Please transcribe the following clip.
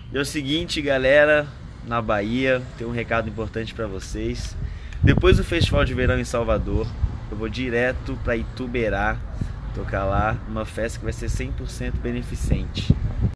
E é o seguinte, galera, na Bahia, tem um recado importante para vocês. Depois do Festival de Verão em Salvador, eu vou direto para Ituberá, tocar lá numa festa que vai ser 100% beneficente.